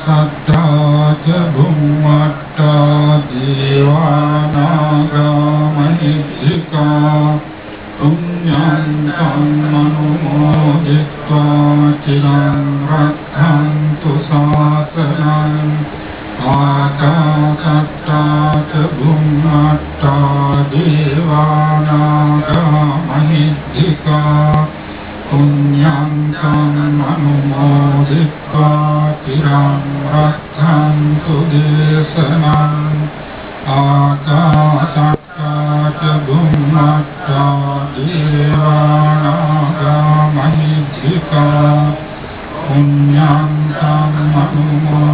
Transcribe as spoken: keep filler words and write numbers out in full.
සත්තා ච බුම්මත්තා දේවානාගා මහිද්దికා පුඤ්ඤන්තං අනුමෝදිत्वा චිරං රක්ඛන්තු ශාසනං ආකාශත්තා ච බුම්මත්තා දේවානාගා මහිද්దికා පුඤ්ඤන්තං අනුමෝදිत्वा චිරං රක්ඛන්තු දේශනං ආකාශත්තා ච බුම්මත්තා දේවානාගා මහිද්దికා පුඤ්ඤන්තං අනුමෝදිत्वा